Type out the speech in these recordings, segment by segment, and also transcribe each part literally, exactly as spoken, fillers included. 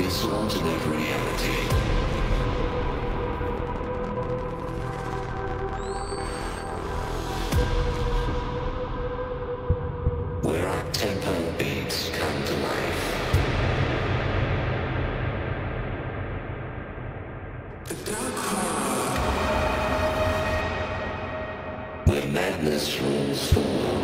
This alternate reality. Where uptempo beats come to life. The dark horror. Where madness rules the world.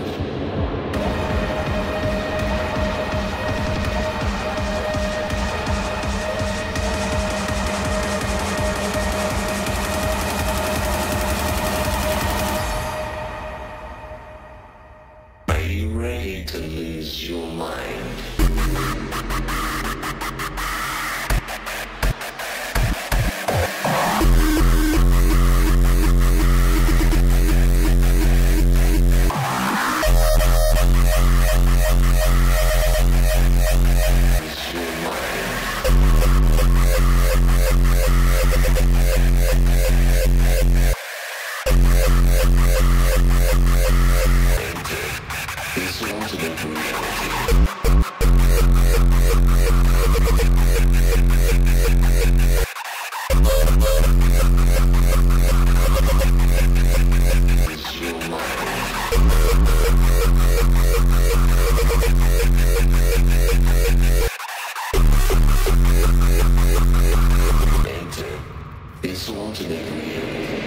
Ready to lose your mind. This alternate reality. It's your mind. Enter this alternate reality.